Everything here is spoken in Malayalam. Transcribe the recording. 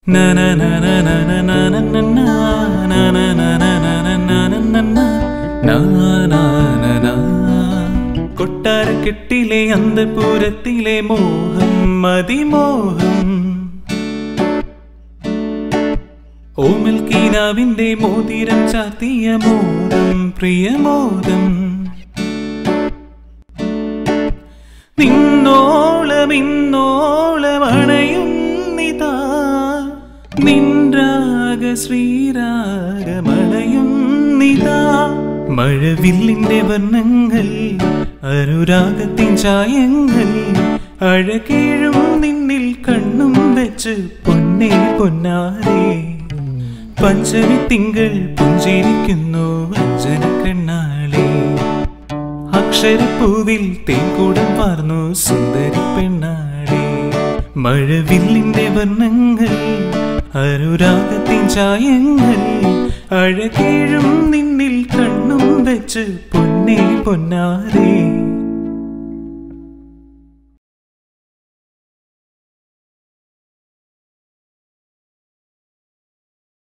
കൊട്ടാരക്കെട്ടിലെ അന്തപുരത്തിലെ മോഹം മതിമോഹം, ഓമൽ കീനാവിന്റെ മോതിരം ചാത്തിയ മോദം പ്രിയമോദം, നിന്നോളമിന്നോളമണയുന്നിതാ നിൻരാഗ ശ്രീരാഗമണയുന്നിതാ. മഴവില്ലിന്റെ വർണ്ണങ്ങൾ അനുരാഗത്തിൻ ചായങ്ങൾ, അഴകേഴും നിന്നിൽ കണ്ണും വെച്ച് പൊന്നേ പൊന്നാരേ. പഞ്ചമി തിങ്കൾ പുഞ്ചിരിക്കുന്നു അഞ്ജന കണ്ണാളേ, അക്ഷരപ്പൂവിൽ തേൻകൂടം പാർന്നു സുന്ദരി പെണ്ണാളേ. മഴവില്ലിന്റെ വർണ്ണങ്ങൾ അനുരാഗത്തിൻ ചായങ്ങൾ, അഴകേഴും നിന്നിൽ കണ്ണും വെച്ച് പൊന്നേ പൊന്നാരേ.